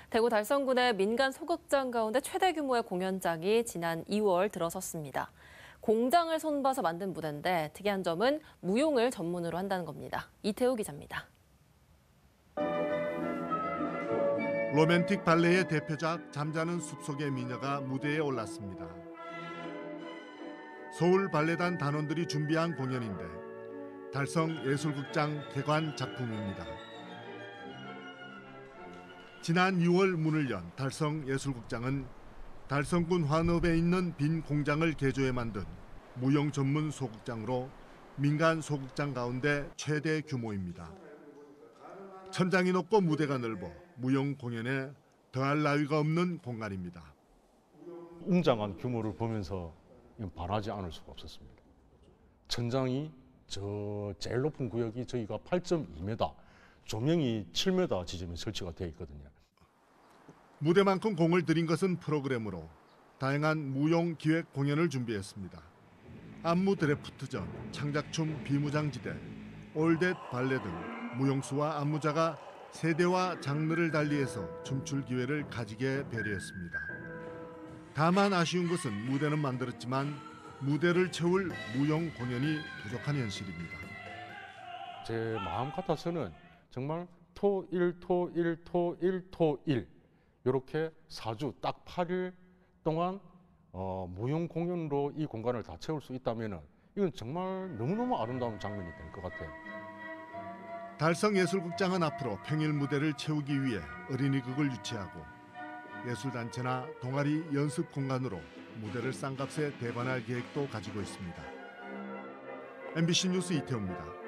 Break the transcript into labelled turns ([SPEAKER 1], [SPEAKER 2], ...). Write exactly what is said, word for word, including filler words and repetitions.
[SPEAKER 1] 대구 달성군의 민간 소극장 가운데 최대 규모의 공연장이 지난 이월 들어섰습니다. 공장을 손봐서 만든 무대인데 특이한 점은 무용을 전문으로 한다는 겁니다. 이태우 기자입니다.
[SPEAKER 2] 로맨틱 발레의 대표작 잠자는 숲속의 미녀가 무대에 올랐습니다. 서울 발레단 단원들이 준비한 공연인데 달성예술극장 개관 작품입니다. 지난 유월 문을 연 달성예술극장은 달성군 환읍에 있는 빈 공장을 개조해 만든 무용 전문 소극장으로 민간 소극장 가운데 최대 규모입니다. 천장이 높고 무대가 넓어 무용 공연에 더할 나위가 없는 공간입니다.
[SPEAKER 3] 웅장한 규모를 보면서 반하지 않을 수가 없었습니다. 천장이 저 제일 높은 구역이 저희가 팔 점 이 미터, 조명이 칠 미터 지점에 설치가 되어 있거든요.
[SPEAKER 2] 무대만큼 공을 들인 것은 프로그램으로 다양한 무용 기획 공연을 준비했습니다. 안무 드래프트전, 창작춤 비무장지대, 올댓 발레 등 무용수와 안무자가 세대와 장르를 달리해서 춤출 기회를 가지게 배려했습니다. 다만 아쉬운 것은 무대는 만들었지만 무대를 채울 무용 공연이 부족한 현실입니다.
[SPEAKER 3] 제 마음 같아서는 정말 토일, 토일, 토일, 토일 이렇게 사 주 딱 팔 일 동안 어, 무용 공연으로 이 공간을 다 채울 수 있다면 이건 정말 너무너무 아름다운 장면이 될 것 같아요.
[SPEAKER 2] 달성예술극장은 앞으로 평일 무대를 채우기 위해 어린이극을 유치하고 예술단체나 동아리 연습 공간으로 무대를 싼 값에 대관할 계획도 가지고 있습니다. 엠비씨 뉴스 이태우입니다.